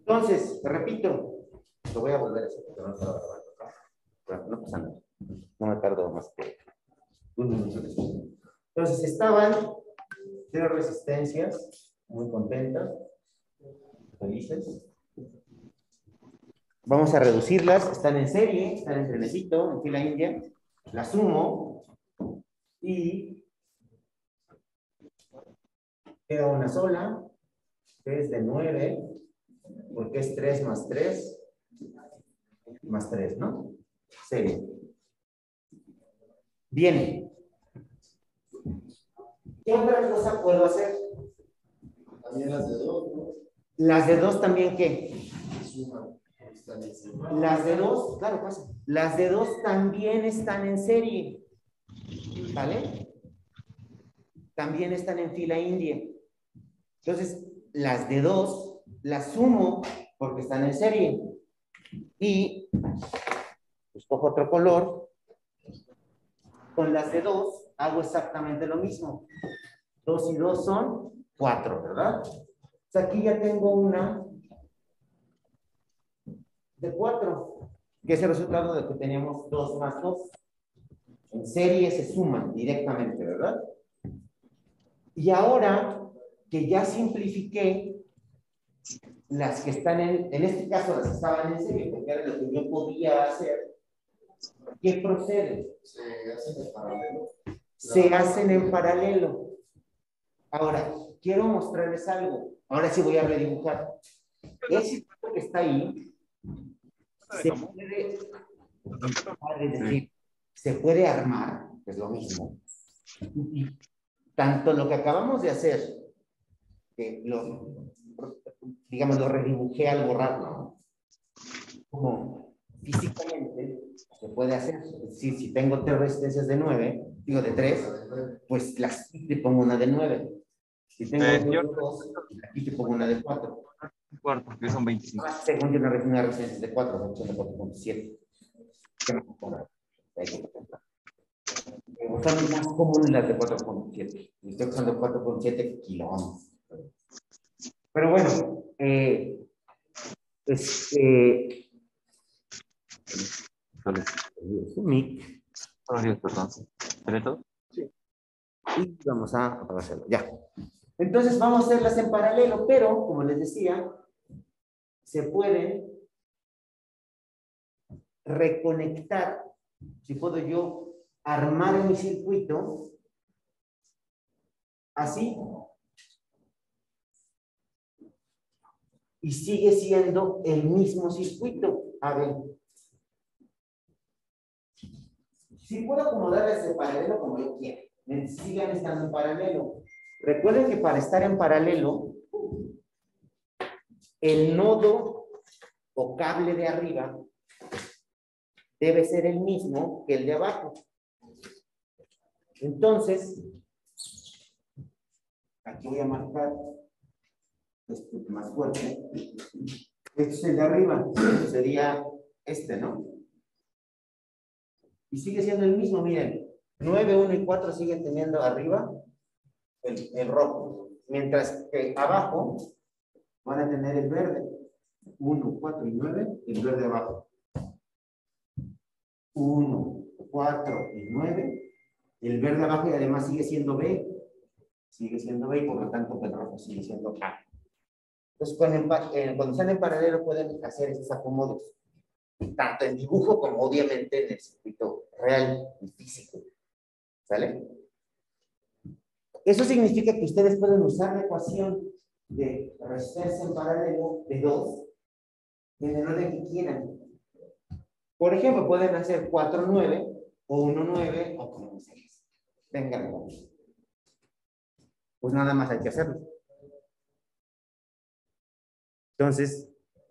Entonces, te repito, lo voy a volver a hacer porque no estaba grabando. Bueno, no pasa nada. No me tardo más que un minuto. Entonces, estaban 0 resistencias, muy contentas, felices. Vamos a reducirlas, están en serie, están en trenecito, en fila india. Las sumo y queda una sola, que es de 9, porque es 3 más 3, más 3, ¿no? Serie. Bien. ¿Qué otra cosa puedo hacer? También las de 2, ¿no? Las de 2 también, ¿qué? Suman. Las de 2, claro, pasa. Las de 2 también están en serie. ¿Vale? También están en fila india. Entonces, las de 2 las sumo porque están en serie. Y escojo otro color. Con las de 2 hago exactamente lo mismo. 2 y 2 son 4, ¿verdad? O sea, aquí ya tengo una de 4, que es el resultado de que teníamos 2 más 2. En serie se suman directamente, ¿verdad? Y ahora que ya simplifiqué las que están en este caso las que estaban en serie, porque era lo que yo podía hacer, ¿qué procede? Se hacen en paralelo. Se hacen en paralelo. Ahora, quiero mostrarles algo. Ahora sí voy a redibujar. Ese que está ahí se puede, es decir, se puede armar, es lo mismo. Y tanto lo que acabamos de hacer, que digamos, lo redibujé al borrarlo, como físicamente se puede hacer. Es decir, si tengo 3 resistencias de 9, digo de 3, pues las, le pongo una de 9. Si tengo 2, aquí te pongo una de 4. Porque son 25. Según yo, una resistencia de 4, son de 4.7. ¿Qué me pongo? Hay que contemplar. Son más comunes las de 4.7. Estoy usando 4.7 kiloohms. Pero bueno, su mic. Perdón. ¿Pero Sí. Y vamos a hacerlo. Ya. Entonces vamos a hacerlas en paralelo, pero como les decía, se pueden reconectar. Si puedo yo armar mi circuito así y sigue siendo el mismo circuito. A ver. Si puedo acomodarlas en paralelo como yo quiera, sigan estando en paralelo. Recuerden que para estar en paralelo, el nodo o cable de arriba debe ser el mismo que el de abajo. Entonces, aquí voy a marcar más fuerte. Este es el de arriba, sería este, ¿no? Y sigue siendo el mismo, miren. 9, 1 y 4 siguen teniendo arriba el rojo, mientras que abajo van a tener el verde. 1, 4 y 9, el verde abajo. 1, 4 y 9, el verde abajo y además sigue siendo B. Sigue siendo B y por lo tanto el rojo sigue siendo A. Entonces, cuando están en paralelo pueden hacer estos acomodos, tanto en dibujo como obviamente en el circuito real y físico. ¿Sale? Eso significa que ustedes pueden usar la ecuación de resistencia en paralelo de 2 en el orden que quieran. Por ejemplo, pueden hacer 4, 9 o 1, 9 o como 6. Vengan, pues nada más hay que hacerlo. Entonces,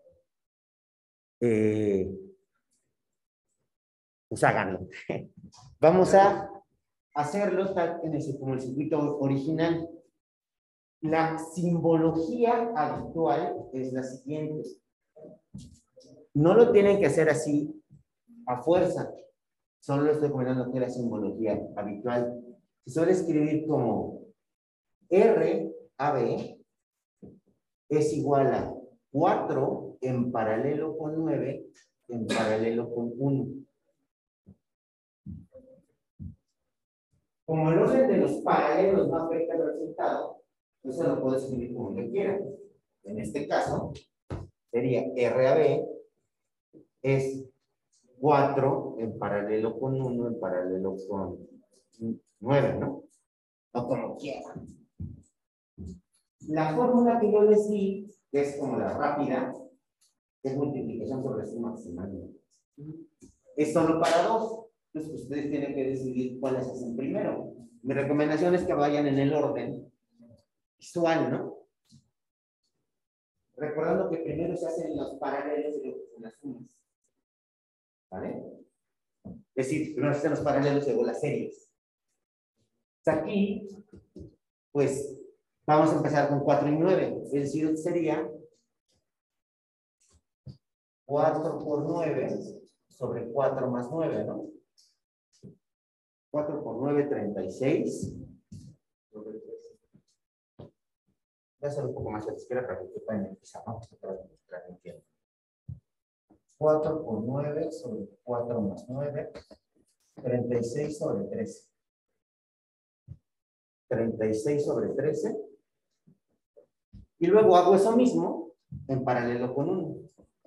pues háganlo. Vamos a hacerlo tal como el circuito original. La simbología habitual es la siguiente. No lo tienen que hacer así a fuerza. Solo estoy comentando que es la simbología habitual. Se suele escribir como RAB es igual a 4 en paralelo con 9 en paralelo con 1. Como el orden de los paralelos no afecta el resultado, eso lo puedo escribir como yo quiera. En este caso, sería RAB es 4 en paralelo con 1 en paralelo con 9, ¿no? O como quieran. La fórmula que yo les di, que es como la rápida, es multiplicación sobre suma maximal. Es solo para 2. Entonces ustedes tienen que decidir cuáles hacen primero. Mi recomendación es que vayan en el orden visual, ¿no? Recordando que primero se hacen los paralelos y luego las sumas. ¿Vale? Es decir, primero se hacen los paralelos y luego las series. Aquí, pues, vamos a empezar con 4 y 9. Es decir, sería 4 por 9 sobre 4 más 9, ¿no? 4 por 9, 36. Voy a hacer un poco más a la izquierda para que quepan en el pizarrón. 4 por 9 sobre 4 más 9. 36 sobre 13. 36 sobre 13. Y luego hago eso mismo en paralelo con 1.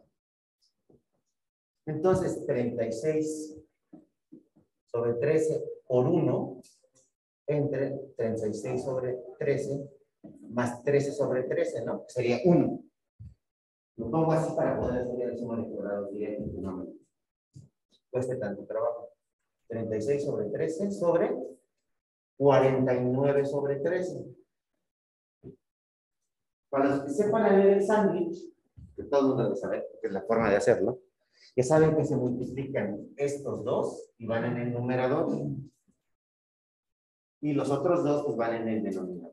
Entonces, 36 sobre 13 por 1 entre 36 sobre 13 más 13 sobre 13, ¿no? Sería 1. Lo pongo así para poder hacer el suma de cuadrados directo. No me cueste tanto trabajo. 36 sobre 13 sobre 49 sobre 13. Para los que sepan leer el sándwich, que todo el mundo debe saber, que es la forma de hacerlo, ya saben que se multiplican estos dos y van en el numerador. Y los otros dos pues van en el denominador.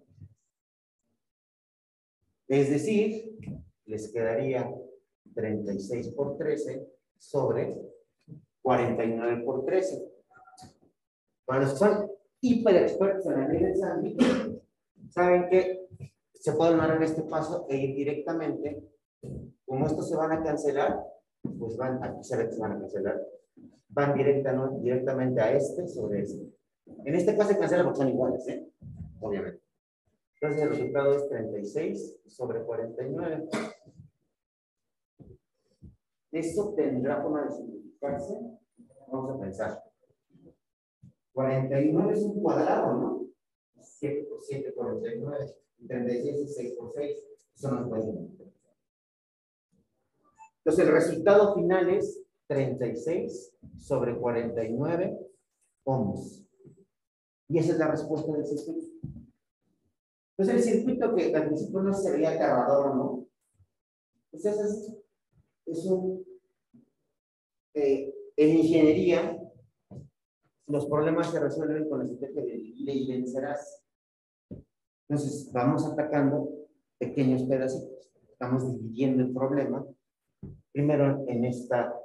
Es decir, les quedaría 36 por 13 sobre 49 por 13. Para los que son hiper expertos en la ley del sándwich, saben que se pueden dar en este paso e ir directamente. Como estos se van a cancelar, pues van, aquí se ve que se van a cancelar, van directamente a este sobre este. En este caso se cancela porque son iguales, ¿eh? Obviamente. Entonces el resultado es 36 sobre 49. Esto tendrá forma de simplificarse. Vamos a pensar. 49 es un cuadrado, ¿no? 7 por 7, 49. 36 es 6 por 6. Eso no se puede simplificar. Entonces el resultado final es 36 sobre 49 ohms. Y esa es la respuesta del circuito. Entonces el circuito que al principio no se veía aterrador, ¿no? Entonces es un... en ingeniería, los problemas se resuelven con la estrategia de divide y vencerás. Entonces vamos atacando pequeños pedacitos. Estamos dividiendo el problema. Primero en esta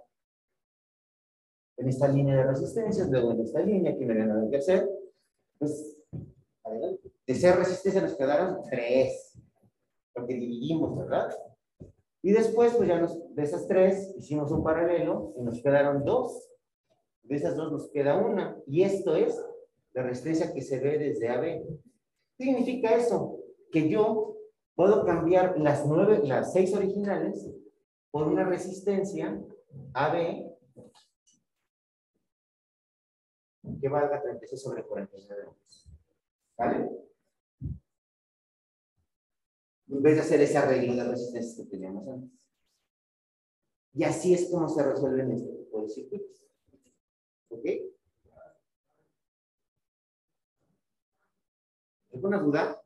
línea de resistencias, luego en esta línea, que me van a hacer. Pues, adelante. De ser resistencia nos quedaron 3, porque dividimos, ¿verdad? Y después, pues ya de esas 3 hicimos un paralelo y nos quedaron 2. De esas 2 nos queda 1. Y esto es la resistencia que se ve desde AB. ¿Qué significa eso? Que yo puedo cambiar las 6 originales por una resistencia AB que valga 36 sobre 49. ¿Vale? En vez de hacer ese arreglo de resistencias que teníamos antes. Y así es como se resuelven este tipo de circuitos. ¿Ok? ¿Alguna duda?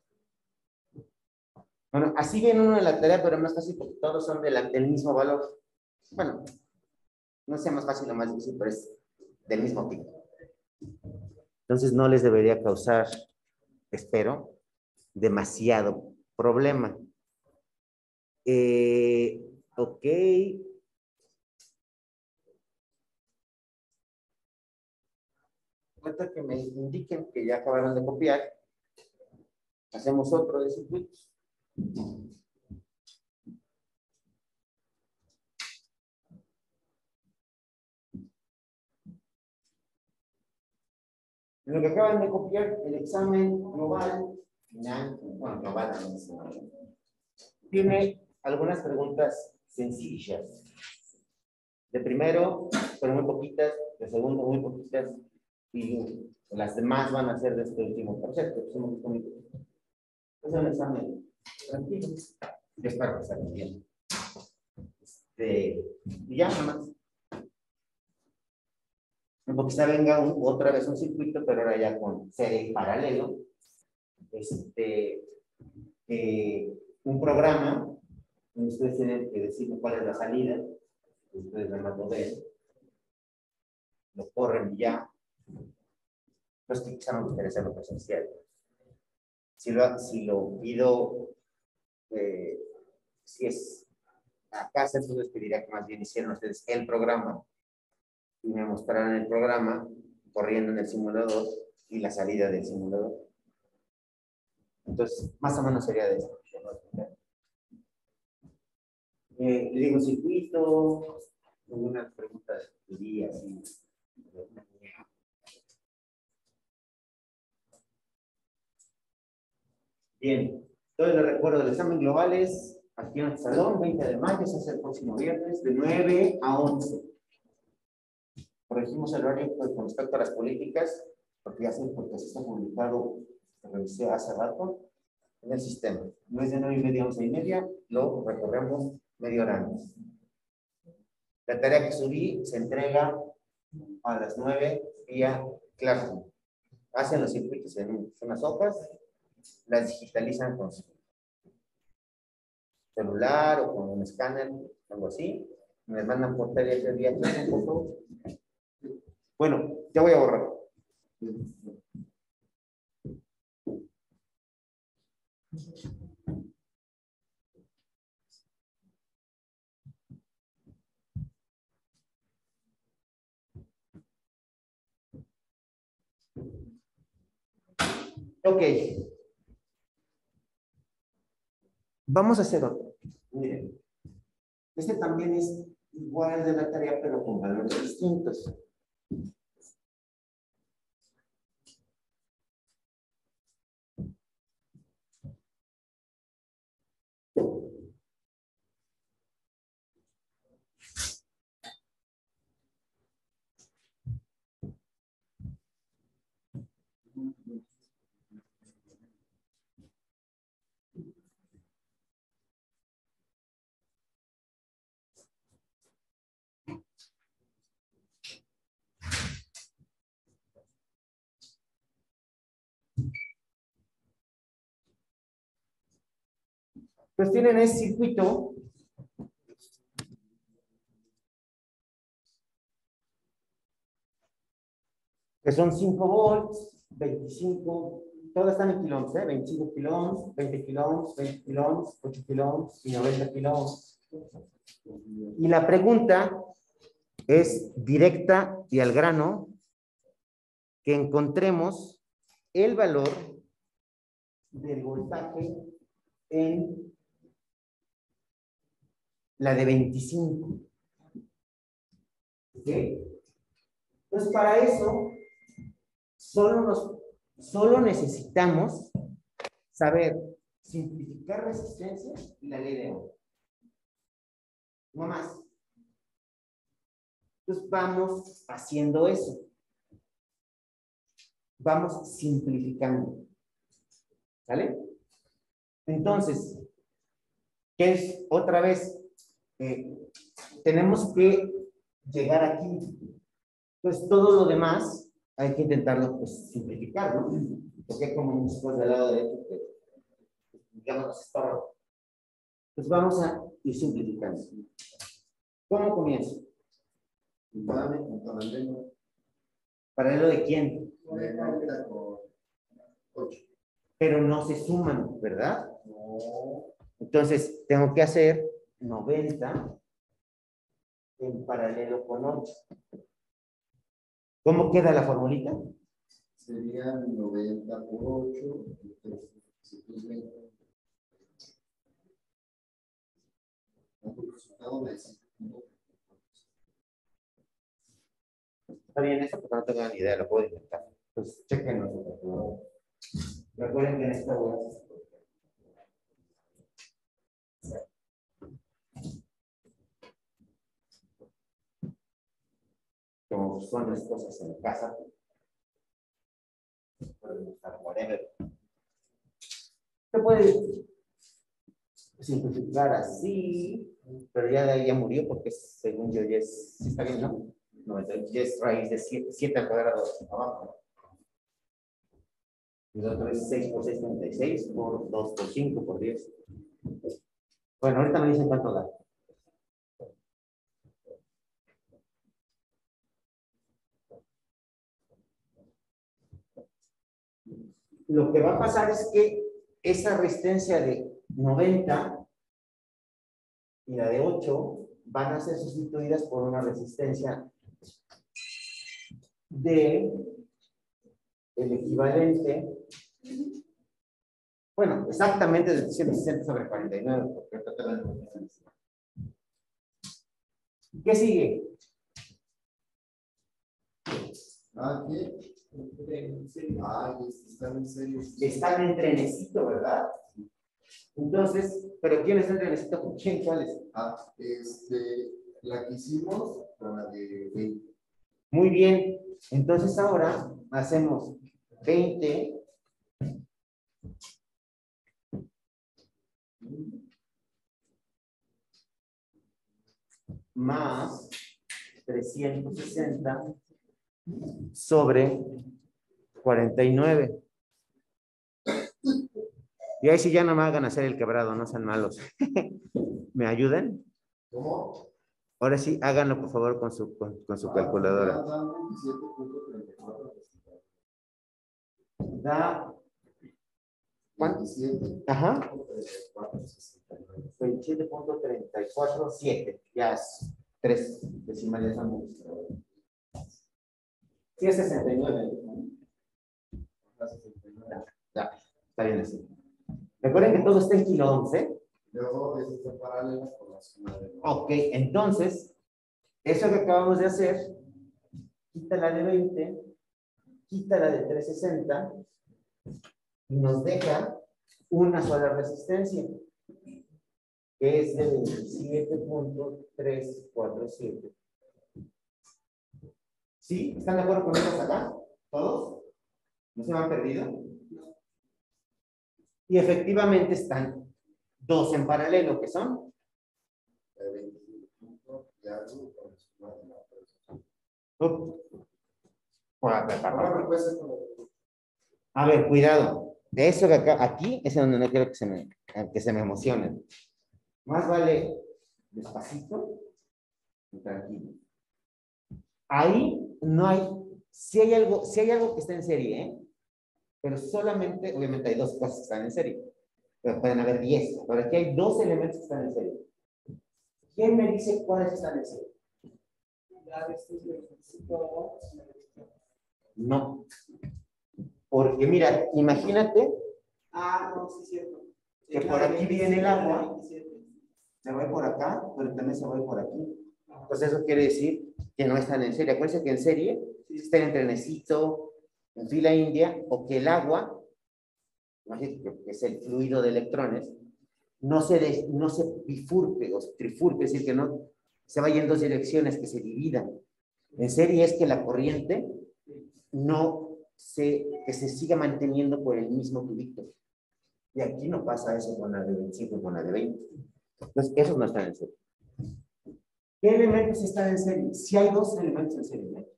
Bueno, así viene uno de la tarea, pero más fácil porque todos son del mismo valor. Bueno, no sea más fácil o más difícil, pero es del mismo tipo. Entonces no les debería causar, espero, demasiado problema. Ok. Cuenta que me indiquen que ya acabaron de copiar. Hacemos otro de circuitos. En lo que acaban de copiar, el examen global, final, bueno, global, tiene algunas preguntas sencillas. De primero, pero muy poquitas, de segundo, muy poquitas, y las demás van a ser de este último proyecto. Es un examen tranquilo. Yo espero que salga bien. Y ya, nada más. Porque quizá venga otra vez un circuito, pero ahora ya con serie paralelo. Un programa, donde ustedes tienen que decir cuál es la salida. Ustedes van a poder. Lo corren y ya. Los que quizá no les interesa lo presencial. Si lo pido, si es a casa, entonces pediría que más bien hicieran ustedes el programa y me mostraran el programa corriendo en el simulador y la salida del simulador. Entonces, más o menos sería de esto. Le digo circuito, algunas preguntas de día, así. Bien, entonces les recuerdo, el examen global es aquí en el salón, 20 de mayo, se hace el próximo viernes, de 9 a 11. Corregimos el horario con respecto a las políticas, porque ya se está publicado, lo revisé hace rato, en el sistema. No es de 9:30 a 11:30, lo recorremos media hora antes. La tarea que subí se entrega a las 9 vía Classroom. Hacen los circuitos en unas hojas, las digitalizan con su celular o con un escáner, algo así. Me mandan por PDF vía Classroom. Bueno, ya voy a borrar. Ok. Vamos a hacer otro. Miren. Este también es igual de la tarea, pero con valores distintos. Pues tienen ese circuito que son 5 volts, 25, todas están en kilómetros, 25 kilómetros, 20 kilómetros, 20 kilómetros, 8 kilómetros y 90 kilómetros. Y la pregunta es directa y al grano, que encontremos el valor del voltaje en la de 25. ¿Ok? Entonces, para eso, solo necesitamos saber simplificar resistencia y la ley de Ohm. No más. Entonces, vamos haciendo eso. Vamos simplificando. ¿Sale? Entonces, ¿qué es? Otra vez, tenemos que llegar aquí. Entonces, todo lo demás hay que intentarlo pues, simplificar, ¿no? Porque hay como muchas cosas del lado derecho que, digamos, nos estorban. Entonces, vamos a ir simplificando. ¿Cómo comienzo? Paralelo. ¿Paralelo de quién? De 90 con 8. Pero no se suman, ¿verdad? No. Entonces, tengo que hacer 90 en paralelo con 8. ¿Cómo queda la formulita? Serían 90 por 8, 320. El resultado de 5. Está bien eso, porque no tengo ni idea, lo puedo intentar. Pues chequen los calculador. Recuerden que en esta voy a hacer. Como son las cosas en casa, pueden usar whatever. Se puede simplificar así, pero ya de ahí ya murió porque según yo ya es, ¿sí está bien, no? No, ya es raíz de 7 al cuadrado abajo. Y el otro es 6 por 6, 36, por 2 por 5, por 10. Bueno, ahorita me dicen cuánto da. Lo que va a pasar es que esa resistencia de 90 y la de 8 van a ser sustituidas por una resistencia de el equivalente, bueno, exactamente de 160 sobre 49. ¿Qué sigue? Aquí. Están en serio. Están en trenecito, ¿verdad? Entonces, ¿pero quién está en trenecito con quién? ¿Cuál es? La que hicimos con la de 20. Muy bien. Entonces ahora hacemos 20 más 360 sobre 49. Y ahí sí ya no me hagan hacer el quebrado, no sean malos. ¿Me ayudan? ¿Cómo? Ahora sí, háganlo por favor con su calculadora. Da. ¿Cuánto? 27. Ajá. 27.347. Ya es 3 decimales. Sí, es 69. Ya, está bien así. Recuerden que todo está en kilo 11. Luego, está paralela con la suma de. Ok, entonces, eso que acabamos de hacer, quita la de 20, quita la de 360 y nos deja una sola resistencia, que es de 27.347. ¿Sí? ¿Están de acuerdo con eso hasta acá? ¿Todos? ¿No se me han perdido? Y efectivamente están dos en paralelo, que son 25 y algo con la suma de la A ver, cuidado. De eso que acá, aquí es donde no quiero que se me emocionen. Más vale despacito y tranquilo. Ahí no hay, si hay algo que está en serie, ¿eh? Pero solamente, obviamente hay dos cosas que están en serie, pero pueden haber 10. Pero aquí hay dos elementos que están en serie. ¿Quién me dice cuáles están en serie? No. Porque mira, imagínate no, sí, cierto. que por aquí viene el agua, se va por acá, pero también se va por aquí. Entonces eso quiere decir que no están en serie. Acuérdense que en serie está en trenecito, en fila india, o que el agua, que es el fluido de electrones, no se bifurque o trifurque, es decir, que no se vaya en dos direcciones, que se dividan. En serie es que la corriente que se siga manteniendo por el mismo tubito. Y aquí no pasa eso con la de 25 y con la de 20. Entonces, esos no están en serie. ¿Qué elementos están en serie? Si hay dos elementos en serie, ¿no?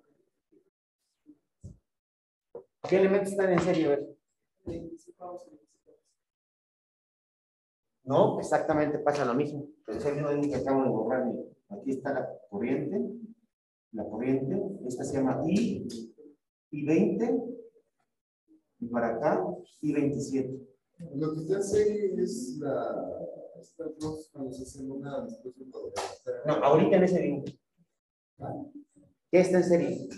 ¿Qué elementos están en serie? A ver. No, exactamente pasa lo mismo. Pero es el mismo que acabo de borrar. Aquí está la corriente. Esta se llama I20. Y para acá, I27. Lo que está en serie es estas dos cuando se hacen una después de todo. No, ahorita en ese dibujo. ¿Qué está en serie?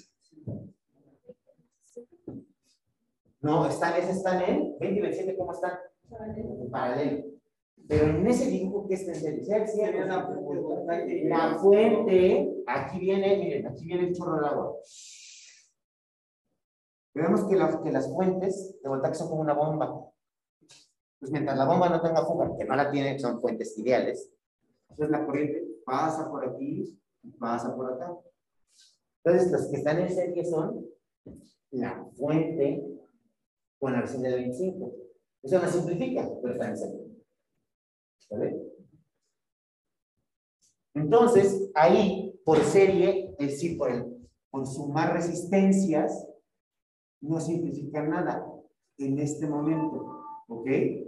No, esas están en 20 y 27, ¿cómo están? En paralelo. Pero en ese dibujo, ¿qué está en serie? La fuente, aquí viene, miren, aquí viene el chorro de agua. Vemos que las fuentes de voltaje son como una bomba. Pues mientras la bomba no tenga fuga, que no la tiene, son fuentes ideales. Entonces la corriente pasa por aquí y pasa por acá. Entonces los que están en serie son la fuente con la resistencia de 25. Eso no simplifica, pero está en serie. ¿Vale? Entonces, ahí, por serie, es decir, por sumar resistencias, no simplifica nada en este momento. ¿Ok?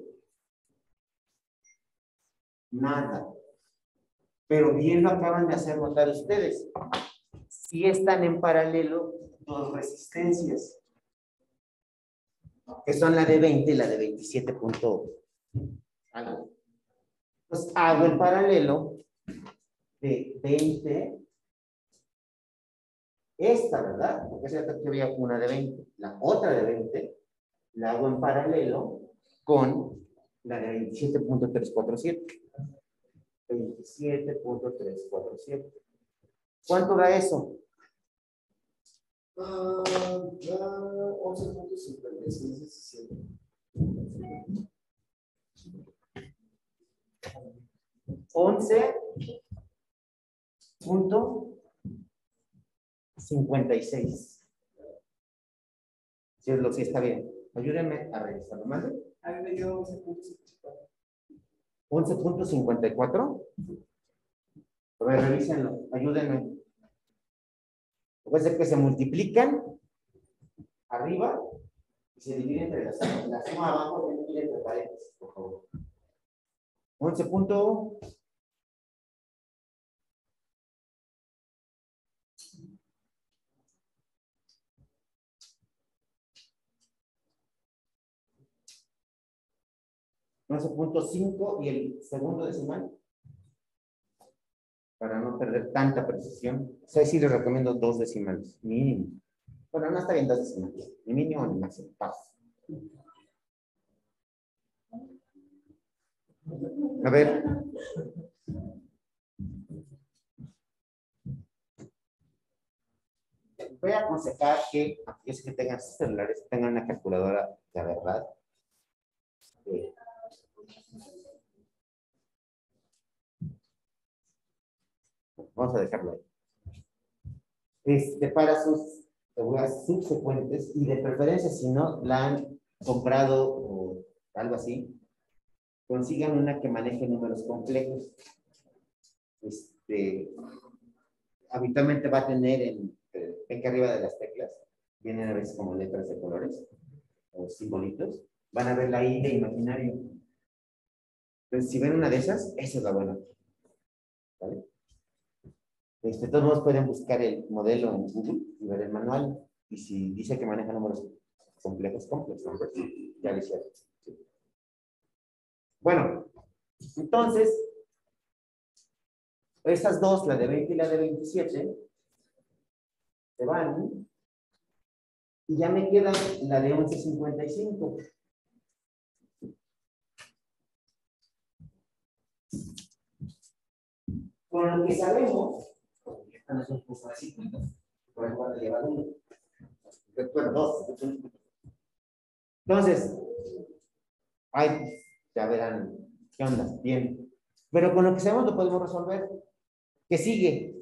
Nada. Pero bien lo acaban de hacer notar ustedes. Si están en paralelo dos resistencias, que son la de 20 y la de 27 punto algo. Entonces hago el paralelo de 20, esta, ¿verdad? Porque es cierto que había una de 20, la otra de 20, la hago en paralelo con la de 27.347. 27.347. ¿Cuánto da eso? 11.56. 11.56. Si es lo que está bien. Ayúdenme a revisarlo, ¿vale? A mí me dio 11.54. 11.54. A ver, revísenlo. Ayúdenme. Puede ser que se multiplican arriba y se dividen entre la suma abajo y se divide entre paréntesis, por favor. 11. .5 y el segundo decimal para no perder tanta precisión. O sea, sí les recomiendo 2 decimales mínimo. Bueno, no está bien 2 decimales, ni mínimo ni máximo. Paso. A ver. Voy a aconsejar que aquellos que tengan sus celulares tengan una calculadora de verdad. Vamos a dejarlo ahí. Para sus subsecuentes y de preferencia, si no la han comprado o algo así, consigan una que maneje números complejos. Habitualmente va a tener ven que arriba de las teclas vienen a veces como letras de colores o simbolitos. Van a ver la I de imaginario. Entonces, si ven una de esas, esa es la buena. ¿Vale? De todos modos pueden buscar el modelo en Google y ver el manual. Y si dice que maneja números complejos, ya lo hicieron. Sí. Bueno, entonces, estas dos, la de 20 y la de 27, se van. Y ya me queda la de 11.55. Con lo que sabemos, esta no es un curso así, por el cual lleva uno. Bueno, dos. Entonces, ay, ya verán, ¿qué onda? Bien. Pero con lo que sabemos lo podemos resolver. ¿Qué sigue?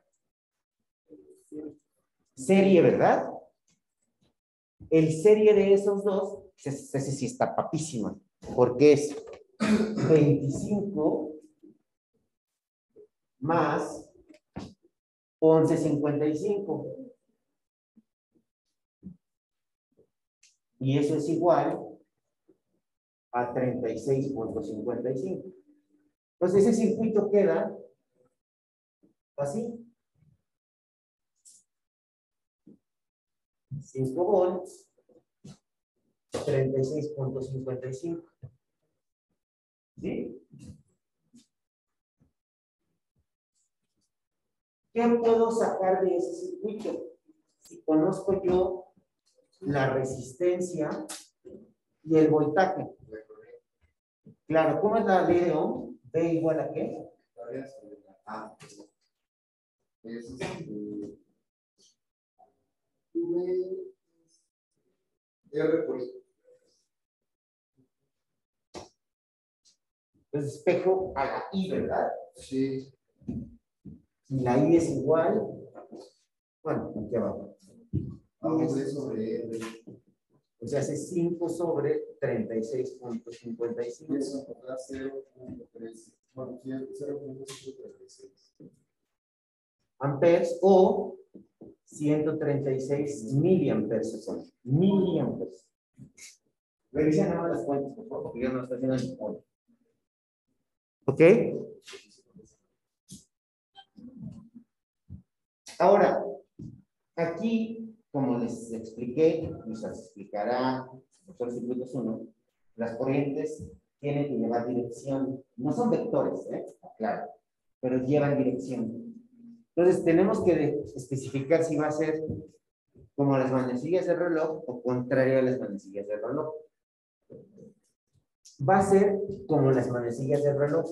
Serie, ¿verdad? El serie de esos dos, ese sí está papísima, porque es 25 más 11.55. Y eso es igual a 36.55. Entonces ese circuito queda así. 5 volts, 36.55. ¿Sí? ¿Qué puedo sacar de ese circuito? Si conozco yo la resistencia y el voltaje. Claro, ¿cómo es la ley de Ohm? ¿B igual a qué? Ah, R por I. Entonces, espejo a la I, ¿verdad? Sí. Y la I es igual. Bueno, aquí abajo. Vamos de sobre R. O sea, hace 5 sobre 36.55. Eso da 0.3. Bueno, 0.36. Amperes o 136 miliamperes. Miliamperes. Revisen nada más las cuentas, por favor, porque yo no estoy haciendo el cuento. ¿Ok? Ahora, aquí, como les expliqué, y se les explicará profesor circuitos 1, las corrientes tienen que llevar dirección. No son vectores, claro, pero llevan dirección. Entonces, tenemos que especificar si va a ser como las manecillas del reloj o contrario a las manecillas del reloj. Va a ser como las manecillas del reloj.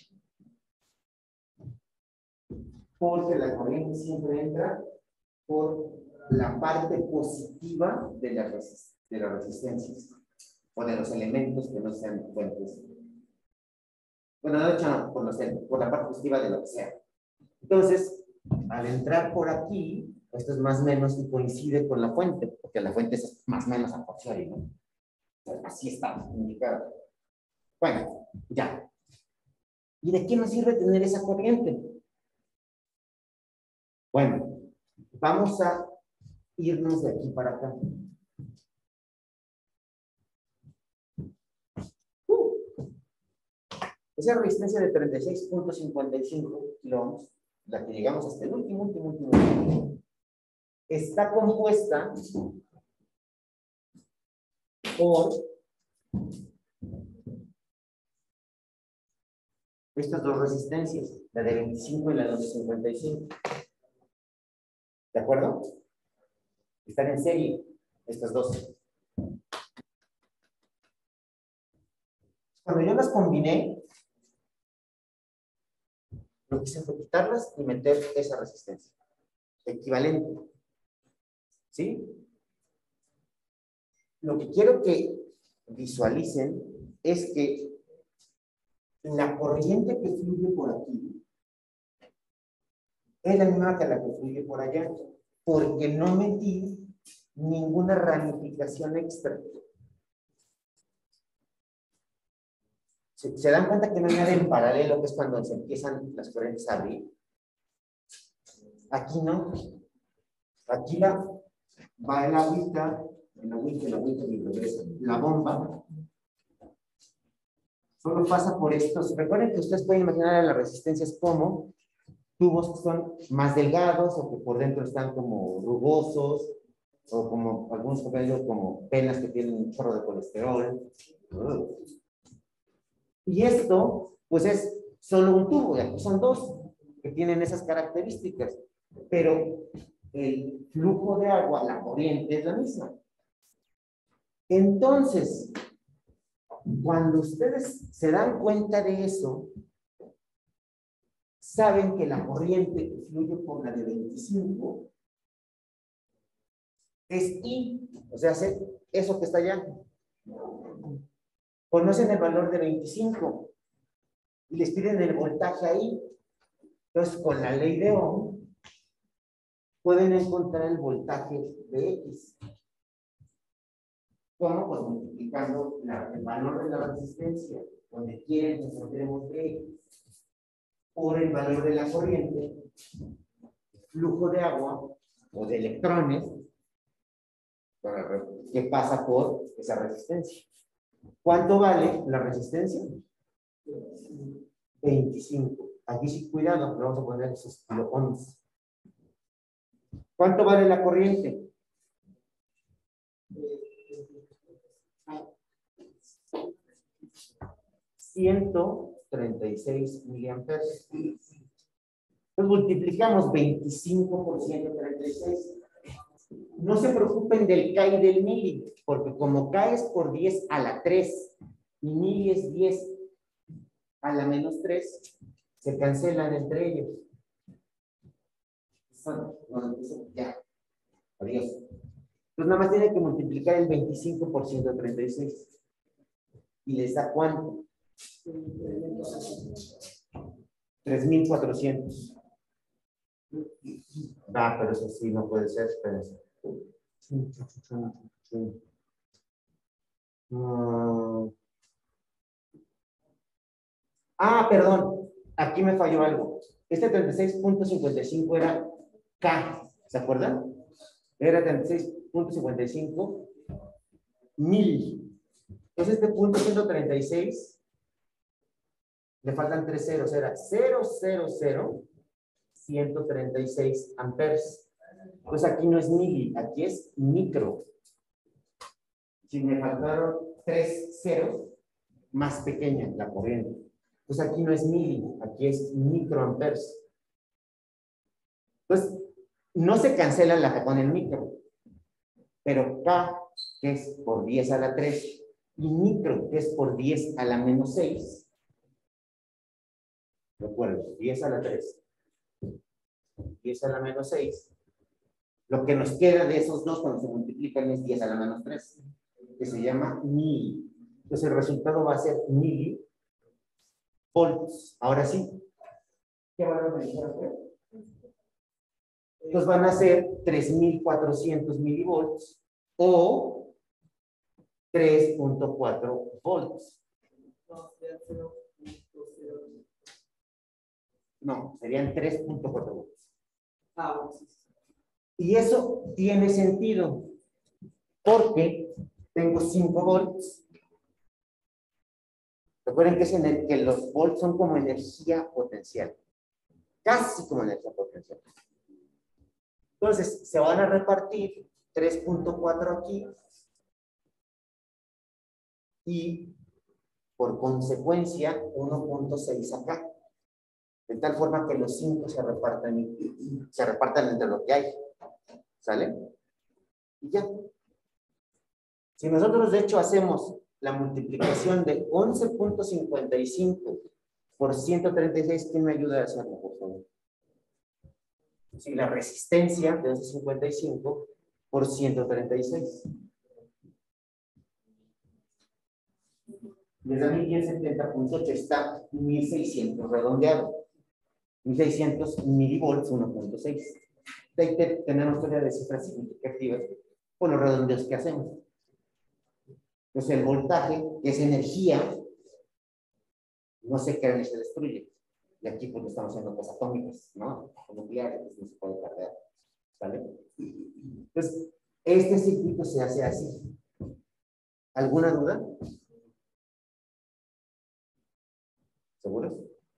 Porque la corriente siempre entra por la parte positiva de las resistencias o de los elementos que no sean fuentes. Bueno, de hecho no, por la parte positiva de lo que sea. Entonces, al entrar por aquí, esto es más o menos y coincide con la fuente, porque la fuente es más o menos a posteriori, ¿no? Así está indicado. Bueno, ya. ¿Y de qué nos sirve tener esa corriente? Bueno, vamos a irnos de aquí para acá. Esa resistencia de 36.55 kiloohms, la que llegamos hasta el último, está compuesta por estas dos resistencias, la de 25 y la de 255. ¿De acuerdo? Están en serie, estas dos. Cuando yo las combiné, lo que hice fue quitarlas y meter esa resistencia. Equivalente. ¿Sí? Lo que quiero que visualicen es que la corriente que fluye por aquí es la misma que la que fluye por allá, porque no metí ninguna ramificación extra. ¿Se dan cuenta que no hay nada en paralelo, que es cuando se empiezan las corrientes a abrir? Aquí no. Aquí va el agüita, y regresa. La bomba solo pasa por estos. Recuerden que ustedes pueden imaginar a las resistencias como tubos que son más delgados o que por dentro están como rugosos o como algunos compañeros como penas que tienen un chorro de colesterol. Y esto, pues es solo un tubo, y aquí son dos que tienen esas características, pero el flujo de agua, la corriente es la misma. Entonces, cuando ustedes se dan cuenta de eso, saben que la corriente que fluye por la de 25 es I, o sea, eso que está allá. Conocen el valor de 25 y les piden el voltaje ahí. Entonces, con la ley de Ohm, pueden encontrar el voltaje de X. ¿Cómo? Pues multiplicando el valor de la resistencia, donde quieren que encontremos de X, por el valor de la corriente, flujo de agua o de electrones, que pasa por esa resistencia. ¿Cuánto vale la resistencia? 25. Aquí sí, cuidado, le vamos a poner esos kiloohms. ¿Cuánto vale la corriente? 136 miliamperes. Entonces multiplicamos 25 por 136. No se preocupen del K y del mili, porque como K es por 10 a la 3 y mili es 10 a la menos 3, se cancelan entre ellos. Ya. Adiós. Entonces nada más tiene que multiplicar el 25 por 136. ¿Y les da cuánto? 3,400. Ah, pero eso sí no puede ser, espérense. Perdón, aquí me falló algo. Este 36,55 era K, ¿se acuerdan? Era 36,55 mil. Entonces este punto 136 le faltan 3 ceros, era 0,136 amperes. Pues aquí no es mili, aquí es micro. Si me faltaron 3 ceros, más pequeña la corriente. Pues aquí no es mili, aquí es microamperes. Entonces, no se cancela la K con el micro, pero K, que es por 10 a la 3, y micro, que es por 10 a la menos 6, recuerden, 10 a la 3, 10 a la menos 6, lo que nos queda de esos dos cuando se multiplican es 10 a la menos 3, que se llama mili. Entonces el resultado va a ser milivolts. Ahora sí, ¿qué van a realizar? Entonces van a ser 3,400 milivolts o 3,4 volts. No, serían 3,4 volts. Y eso tiene sentido porque tengo 5 volts. Recuerden que los volts son como energía potencial. Casi como energía potencial. Entonces, se van a repartir 3,4 aquí y por consecuencia 1,6 acá. De tal forma que los 5 se repartan entre lo que hay. ¿Sale? Y ya. Si nosotros de hecho hacemos la multiplicación de 11,55 por 136, ¿quién me ayuda a hacerlo, por favor? Si la resistencia de 11,55 por 136. Les da 1,070,8, está 1,600 redondeado. 1,600 milivolts, 1,6. De ahí tenemos todavía de cifras significativas por los redondeos que hacemos. Entonces el voltaje, que es energía, no se crea ni se destruye. Y aquí pues estamos haciendo cosas atómicas, ¿no? O nucleares, no se puede perder. ¿Sale? Entonces, este circuito se hace así. ¿Alguna duda? ¿Seguros?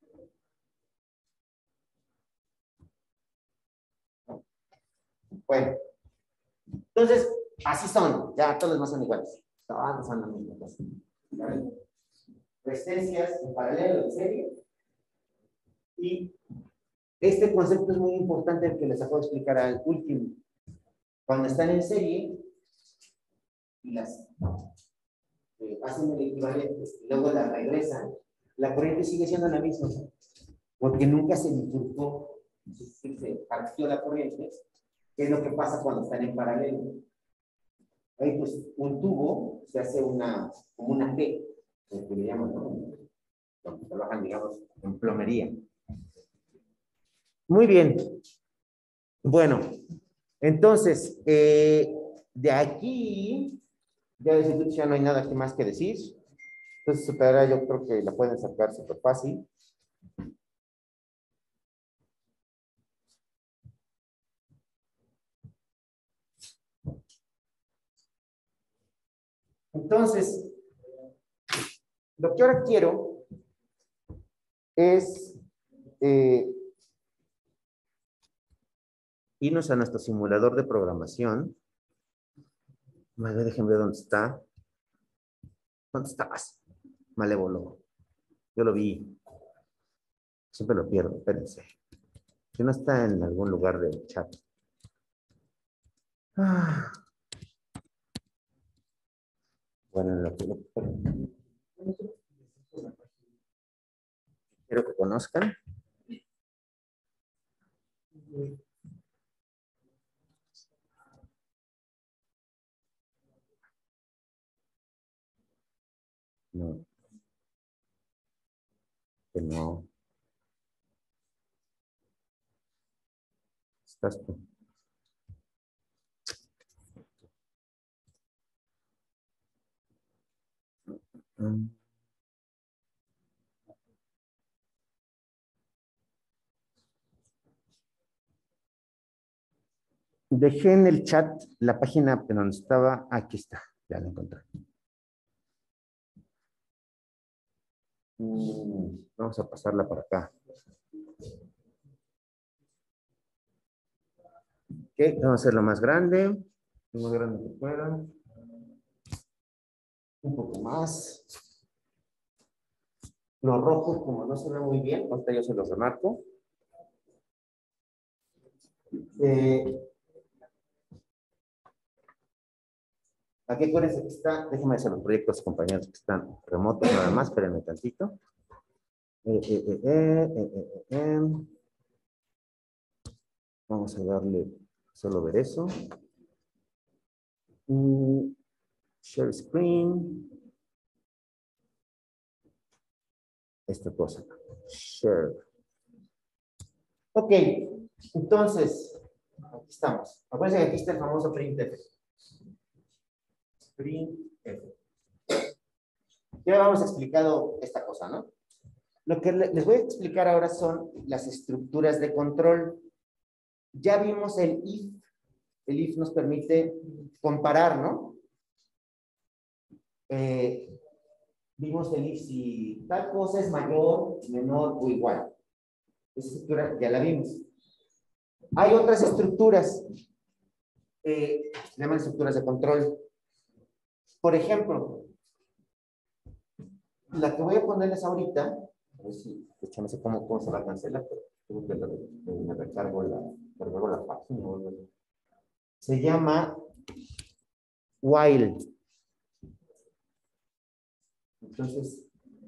Bueno, entonces, así son. Ya todos los demás son iguales. Todos son la misma cosa. ¿Vale? Resistencias en paralelo, en serie. Y este concepto es muy importante, el que les acabo de explicar al último. Cuando están en serie y las hacen el equivalente y luego la regresan, la corriente sigue siendo la misma, porque nunca se bifurcó, se partió la corriente, que es lo que pasa cuando están en paralelo. Ahí pues un tubo se hace como una T, que le llaman, ¿no? Cuando trabajan, digamos, en plomería. Muy bien. Bueno, entonces, de aquí, ya no hay nada más que decir. Entonces, su tarea yo creo que la pueden sacar súper fácil. Entonces, lo que ahora quiero es irnos a nuestro simulador de programación. Vale, déjenme ver dónde está. ¿Dónde estabas? Malévolo. Yo lo vi. Siempre lo pierdo, espérense. Si no está en algún lugar del chat. Bueno, en lo que quiero que conozcan. No. Que no. Estás tú. Dejé en el chat la página donde estaba. Aquí está, ya la encontré. Vamos a pasarla para acá. Ok, vamos a hacerlo más grande. Lo más grande que pueda. Un poco más. Los rojos, como no se ve muy bien, ahorita yo se los remarco. Aquí acuérdense que está, déjenme hacer los proyectos compañeros que están remotos nada más, espérenme tantito. Vamos a darle solo ver eso. Share screen. Esta cosa. Share. Ok, entonces, aquí estamos. Acuérdense que aquí está el famoso printf. Printf. Ya habíamos explicado esta cosa, ¿no? Lo que les voy a explicar ahora son las estructuras de control. Ya vimos el if. El if nos permite comparar, ¿no? Vimos el if si tal cosa es mayor, menor o igual. Esa estructura ya la vimos. Hay otras estructuras. Se llaman estructuras de control. Por ejemplo, la que voy a ponerles ahorita, a ver si, de hecho no sé cómo se va a cancelar, pero tengo que me recargo la página. Se llama while. Entonces,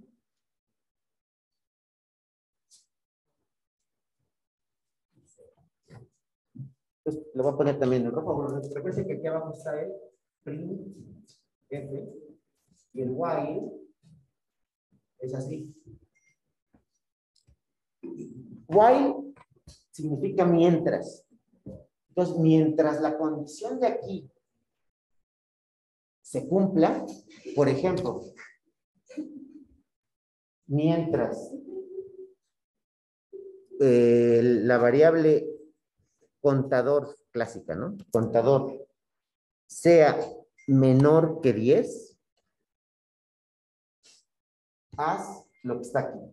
lo voy a poner también en rojo. Recuerden que aquí abajo está el print f y el while es así. While significa mientras. Entonces, mientras la condición de aquí se cumpla, por ejemplo, mientras la variable contador clásica, ¿no? Contador sea menor que 10, haz lo que está aquí.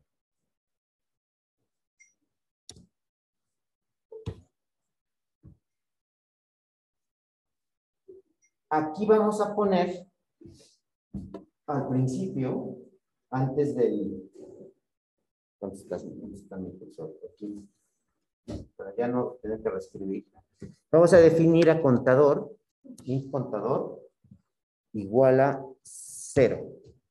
Aquí vamos a poner al principio, antes del... ¿Dónde está mi cursor? Aquí. Para ya no tener que reescribir. Vamos a definir a contador, int contador, igual a 0.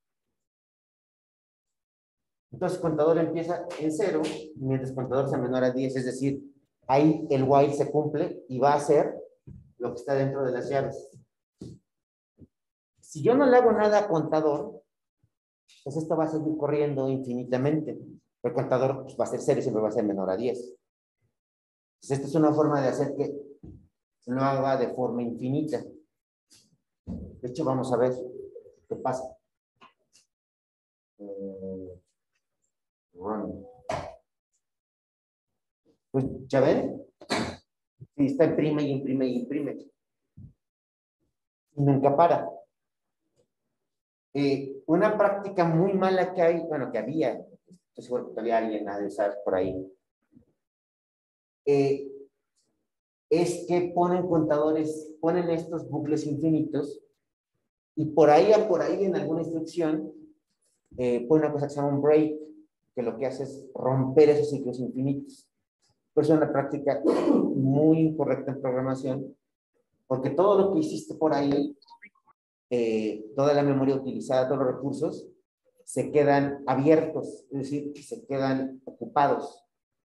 Entonces, contador empieza en 0, mientras contador sea menor a 10, es decir, ahí el while se cumple y va a ser lo que está dentro de las llaves. Si yo no le hago nada a contador, pues esto va a seguir corriendo infinitamente. El contador pues, va a ser 0 y siempre va a ser menor a 10. Entonces, esta es una forma de hacer que lo haga de forma infinita. De hecho, vamos a ver qué pasa. Run. Pues, ¿ya ven? Sí, está imprime y imprime y imprime. Y nunca para. Una práctica muy mala que hay, bueno, que había, estoy seguro que todavía alguien ha de usar por ahí, es que ponen contadores, ponen estos bucles infinitos y por ahí en alguna instrucción ponen una cosa que se llama un break, que lo que hace es romper esos ciclos infinitos. Pues es una práctica muy incorrecta en programación, porque todo lo que hiciste por ahí, toda la memoria utilizada, todos los recursos, se quedan abiertos, es decir, se quedan ocupados.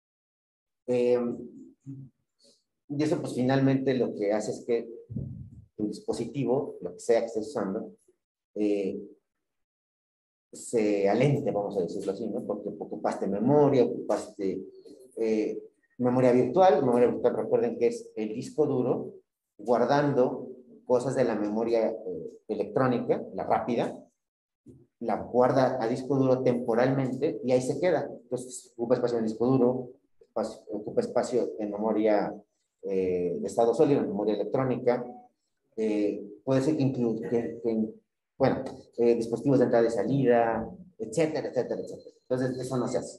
Y eso pues finalmente lo que hace es que el dispositivo, lo que sea que estés usando, se alente, vamos a decirlo así, ¿no? Porque ocupaste memoria, ocupaste memoria virtual. Memoria virtual, recuerden que es el disco duro guardando cosas de la memoria electrónica, la rápida, la guarda a disco duro temporalmente y ahí se queda. Entonces, ocupa espacio en el disco duro, ocupa espacio en memoria de estado sólido, en memoria electrónica. Puede ser que incluya, bueno, dispositivos de entrada y salida, etcétera, etcétera, etcétera. Entonces, eso no se hace.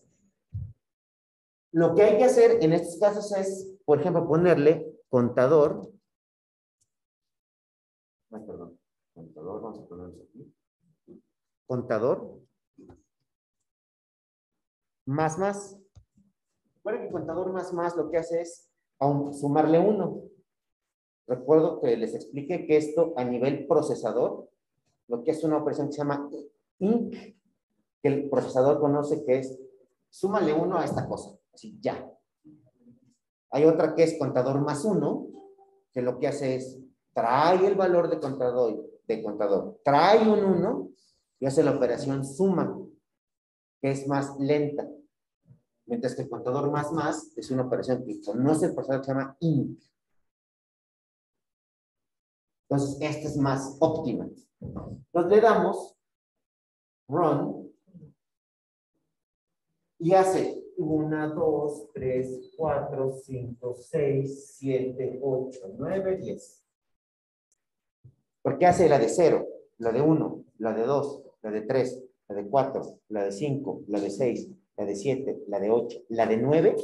Lo que hay que hacer en estos casos es, por ejemplo, ponerle contador. Perdón, contador, vamos a ponerlo aquí. Contador más. Recuerden que contador más lo que hace es sumarle 1. Recuerdo que les expliqué que esto a nivel procesador, lo que es una operación que se llama INC, que el procesador conoce que es súmale 1 a esta cosa, así ya. Hay otra que es contador más 1, que lo que hace es trae el valor de contador, trae un 1 y hace la operación suma, que es más lenta. Mientras que el contador más es una operación que conoce el procesador que se llama INC. Entonces, esta es más óptima. Entonces, le damos run y hace 1, 2, 3, 4, 5, 6, 7, 8, 9, 10. Porque hace la de 0, la de 1, la de 2, la de 3, la de 4, la de 5, la de 6, la de 7, la de 8, la de 9.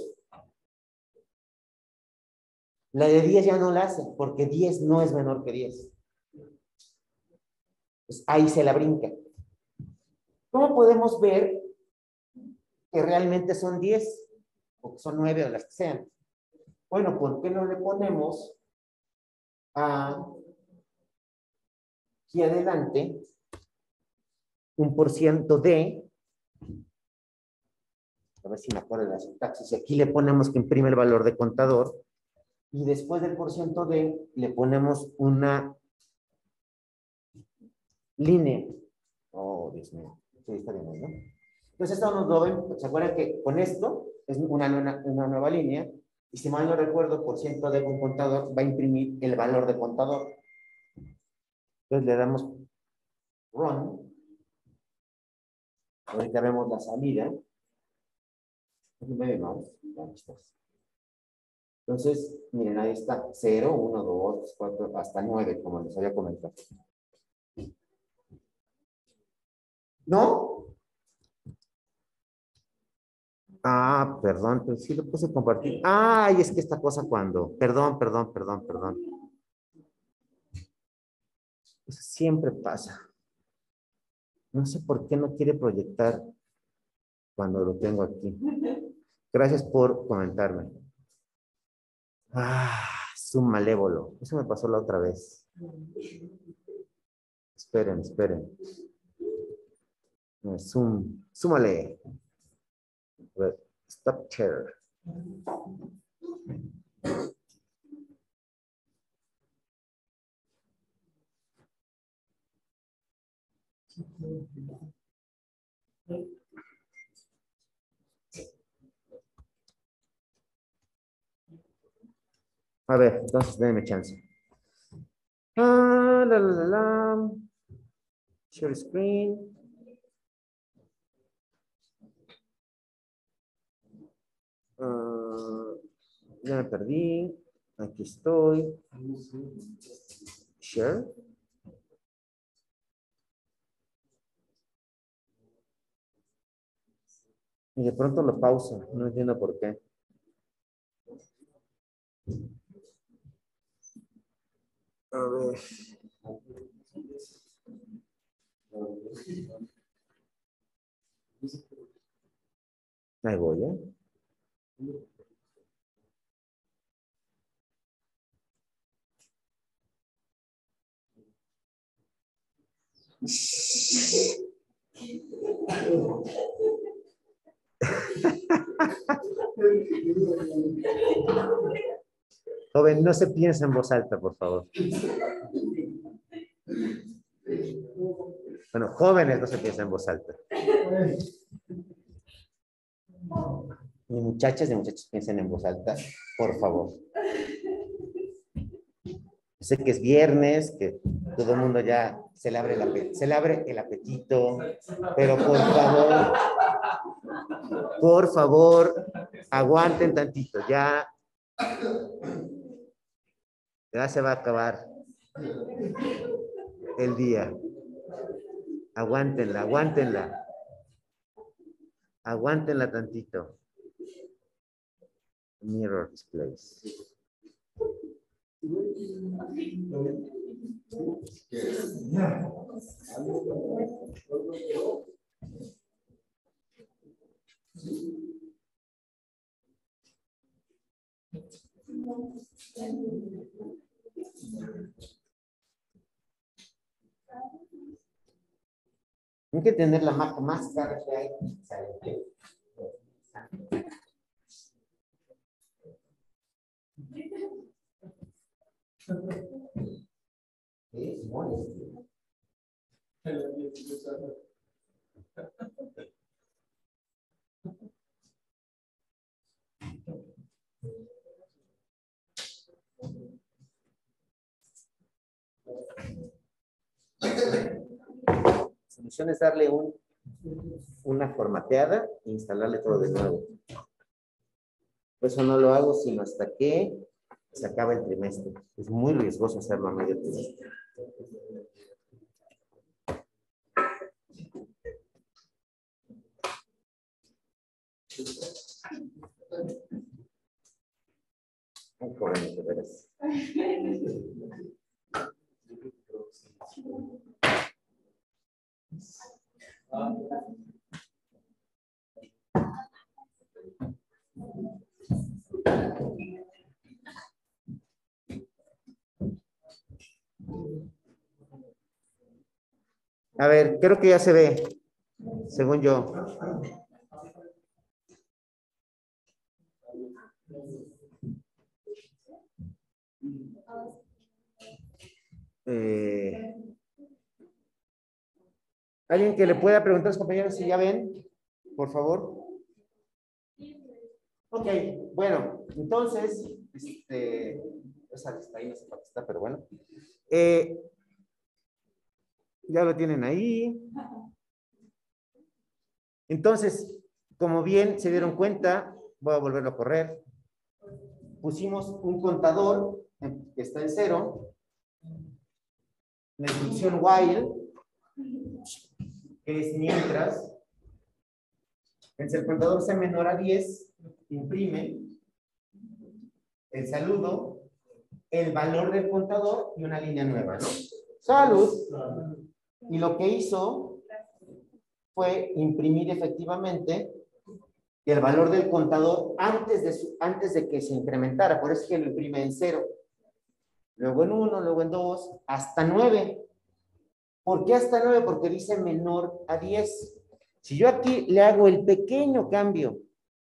La de 10 ya no la hace, porque 10 no es menor que 10. Pues ahí se la brinca. ¿Cómo podemos ver que realmente son 10? O que son 9 o las que sean. Bueno, ¿por qué no le ponemos aquí adelante un % de, a ver si me acuerdo de la sintaxis, aquí le ponemos que imprime el valor de contador y después del % de le ponemos una línea. Oh, Dios mío. Sí, está bien, ¿no? Entonces esto nos lo ven, ¿se acuerdan que con esto es una nueva línea? Y si mal no recuerdo, % de un contador va a imprimir el valor de contador. Entonces le damos run. Ahorita vemos la salida. Entonces, miren, ahí está 0, 1, 2, 4, hasta 9, como les había comentado. ¿No? Ah, perdón, pero sí lo puse compartir. Ay, es que esta cosa cuando. Perdón. Eso siempre pasa. No sé por qué no quiere proyectar cuando lo tengo aquí. Gracias por comentarme. Es un malévolo. Eso me pasó la otra vez. Esperen. Súmale. Stop share. A ver, entonces denme chance. Share screen. Ya me perdí. Aquí estoy. Share. Y de pronto lo pausa. No entiendo por qué. A ver. Ahí voy, ¿eh? Joven, no se piensa en voz alta, por favor. Bueno, jóvenes no se piensa en voz alta. Ni muchachas ni muchachos piensen en voz alta, por favor. Sé que es viernes, que todo el mundo ya se le abre el apetito, pero por favor, aguanten tantito, ya se va a acabar el día. Aguántenla, aguántenla. Aguántenla tantito. Mirror displays. Hay que tener la marca más cara que hay. Es muy. La solución es darle una formateada e instalarle todo de nuevo. Por eso no lo hago sino hasta que se acaba el trimestre. Es muy riesgoso hacerlo a medio trimestre. Ay, joven, de veras. A ver, creo que ya se ve, según yo. ¿Alguien que le pueda preguntar a los compañeros si ya ven? Por favor. Ok, bueno, entonces, esa lista ahí no sé para qué está, pero bueno. Ya lo tienen ahí. Entonces, como bien se dieron cuenta, voy a volverlo a correr. Pusimos un contador que está en 0. La instrucción while, que es mientras. El contador sea menor a 10, imprime el saludo, el valor del contador y una línea nueva, ¿no? Salud. Y lo que hizo fue imprimir efectivamente el valor del contador antes de que se incrementara. Por eso es que lo imprime en 0. Luego en 1, luego en 2, hasta 9. ¿Por qué hasta 9? Porque dice menor a 10. Si yo aquí le hago el pequeño cambio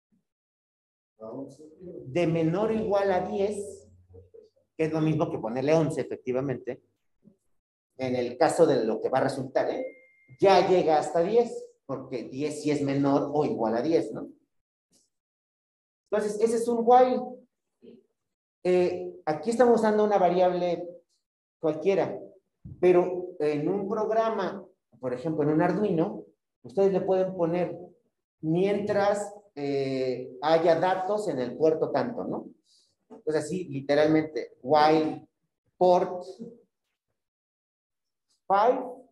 de menor o igual a 10, que es lo mismo que ponerle 11 efectivamente, en el caso de lo que va a resultar, ya llega hasta 10, porque 10 sí es menor o igual a 10, ¿no? Entonces, ese es un while. Aquí estamos usando una variable cualquiera, pero en un programa, por ejemplo, en un Arduino, ustedes le pueden poner mientras haya datos en el puerto tanto, ¿no? Entonces, así, literalmente, while port 5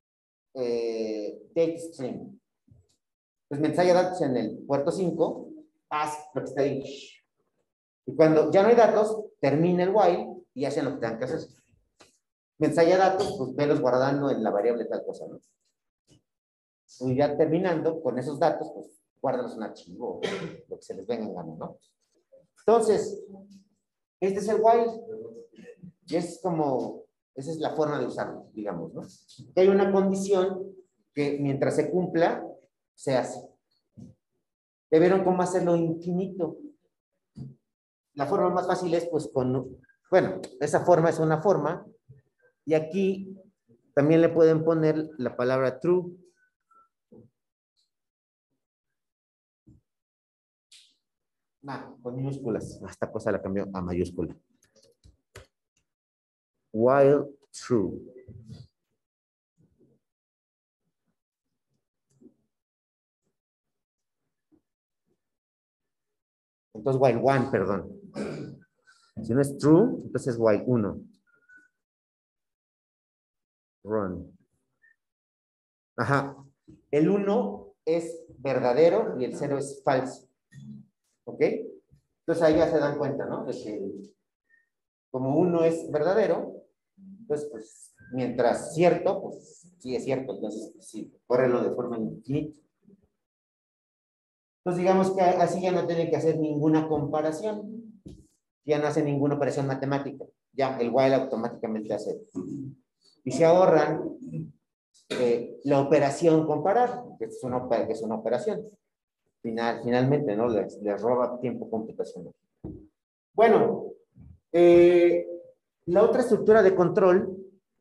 date stream. Pues mientras haya datos en el puerto 5, haz lo que está ahí. Y cuando ya no hay datos, termina el while y hacen lo que tengan que hacer. Mientras haya datos, pues velos guardando en la variable tal cosa, ¿no? Y ya terminando con esos datos, pues guárdalos en un archivo, lo que se les venga en gana, ¿no? Entonces, este es el while. Y es como, esa es la forma de usarlo, digamos, ¿no? Hay una condición que mientras se cumpla, se hace. ¿Ya vieron cómo hacerlo infinito? La forma más fácil es pues con, bueno, esa forma es una forma y aquí También le pueden poner la palabra true. No, con minúsculas. Esta cosa la cambió a mayúscula. While true. Entonces, while one, perdón. Si no es true, entonces while 1. Run. Ajá. El 1 es verdadero y el 0 es falso. ¿Ok? Entonces ahí ya se dan cuenta, ¿no? De que como 1 es verdadero, entonces, pues, mientras cierto, pues, sí es cierto. Entonces, sí, córrelo de forma infinita. Entonces, digamos que así ya no tienen que hacer ninguna comparación. Ya no hace ninguna operación matemática. Ya, el while automáticamente hace. Y se ahorran la operación comparar, que es una operación. Finalmente, ¿no? Les roba tiempo computacional. Bueno, la otra estructura de control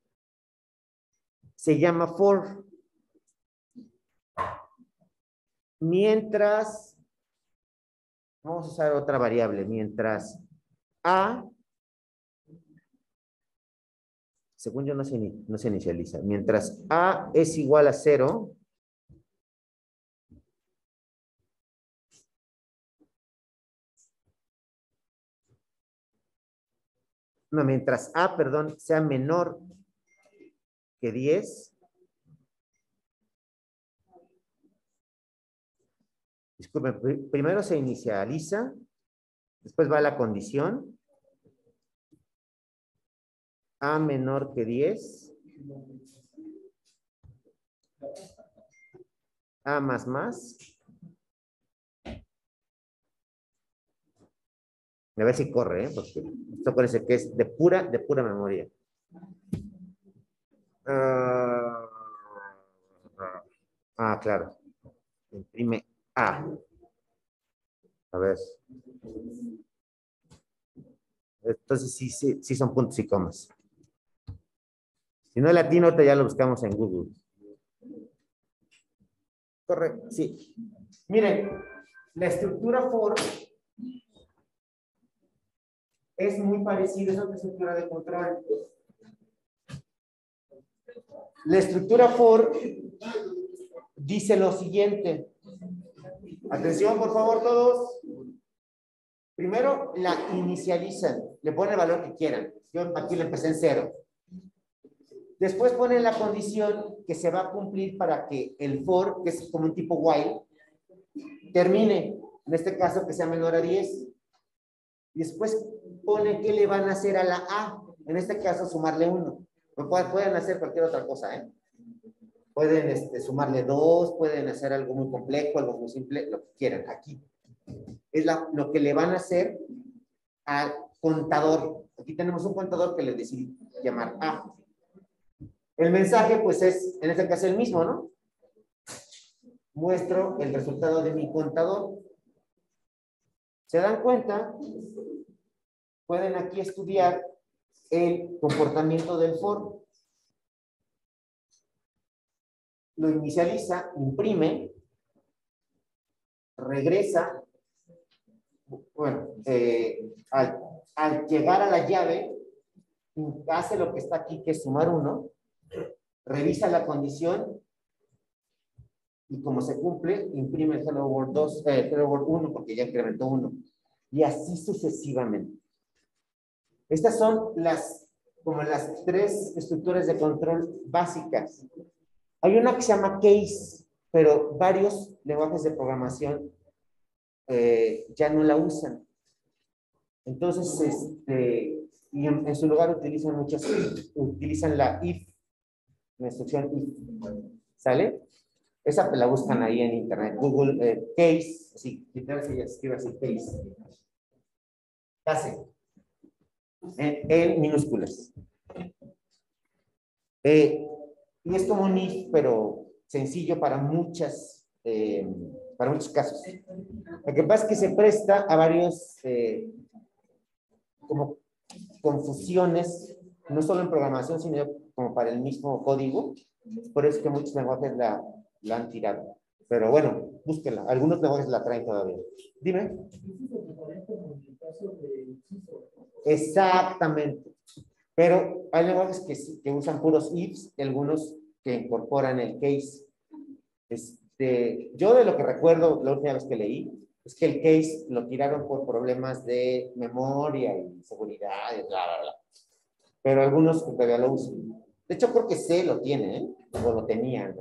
se llama for. Mientras, vamos a usar otra variable, mientras A, según yo no se inicializa, mientras A es igual a 0, no, mientras A, perdón, sea menor que 10, disculpen, primero se inicializa, después va la condición, A menor que 10, A más, a ver si corre, porque esto parece que es de pura memoria. Claro. Imprime A. A ver. Entonces sí son puntos y comas. Si no es latino, ya lo buscamos en Google. Correcto, sí. Miren, la estructura for es muy parecida a otra estructura de control. La estructura for dice lo siguiente. Atención, por favor, todos. Primero la inicializan, le ponen el valor que quieran. Yo aquí le empecé en 0. Después ponen la condición que se va a cumplir para que el for, que es como un tipo while, termine. En este caso, que sea menor a 10. Después pone qué le van a hacer a la A. En este caso, sumarle 1. Pueden hacer cualquier otra cosa, ¿eh? Pueden sumarle 2, pueden hacer algo muy complejo, algo muy simple, lo que quieran. Aquí es lo que le van a hacer al contador. Aquí tenemos un contador que le decidí llamar A. El mensaje, pues, es, en este caso, el mismo, ¿no? Muestro el resultado de mi contador. ¿Se dan cuenta? Pueden aquí estudiar el comportamiento del for. Lo inicializa, imprime, regresa. Bueno, al llegar a la llave, hace lo que está aquí, que es sumar 1, revisa la condición y como se cumple, imprime el Hello World 2, Hello World 1, porque ya incrementó 1. Y así sucesivamente. Estas son como las 3 estructuras de control básicas. Hay una que se llama case, pero varios lenguajes de programación ya no la usan. Entonces, y en su lugar utilizan la if, la instrucción if. ¿Sale? Esa la buscan ahí en internet. Google case, así, literalmente se escribe así, case. En minúsculas. Y es como un if, pero sencillo para muchos casos. Lo que pasa es que se presta a varios como confusiones, no solo en programación, sino como para el mismo código. Por eso es que muchos lenguajes la han tirado. Pero bueno, búsquenla. Algunos lenguajes la traen todavía. Dime. Exactamente. Pero hay lenguajes que usan puros ifs y algunos que incorporan el case. Yo de lo que recuerdo la última vez que leí es que el case lo tiraron por problemas de memoria y seguridad y bla, bla, bla. Pero algunos todavía lo usan. De hecho, creo que C lo tiene, ¿eh? O lo tenían.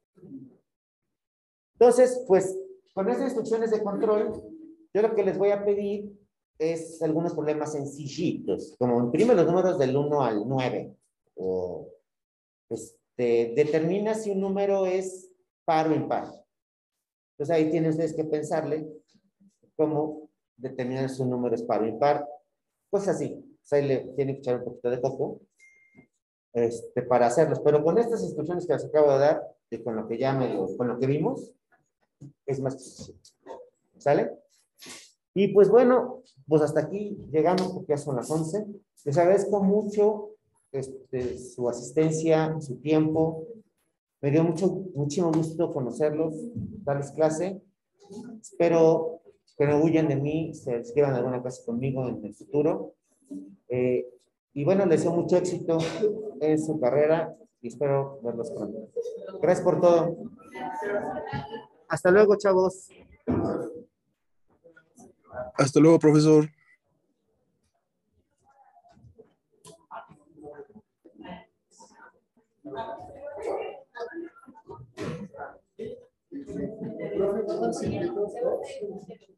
Entonces, pues, con estas instrucciones de control, yo lo que les voy a pedir es algunos problemas sencillitos, como imprime los números del 1 al 9, o determina si un número es par o impar. Entonces ahí tienen ustedes que pensarle cómo determinar si un número es par o impar. Pues así, ahí le tienen que echar un poquito de coco para hacerlos. Pero con estas instrucciones que les acabo de dar, y con lo que con lo que vimos, es más difícil. ¿Sale? Y pues bueno, pues hasta aquí llegamos porque ya son las 11. Les agradezco mucho su asistencia, su tiempo. Me dio muchísimo gusto conocerlos, darles clase. Espero que no huyan de mí, se inscriban a alguna clase conmigo en el futuro. Y bueno, les deseo mucho éxito en su carrera y espero verlos pronto. Gracias por todo. Hasta luego, chavos. Hasta luego, profesor. Profe,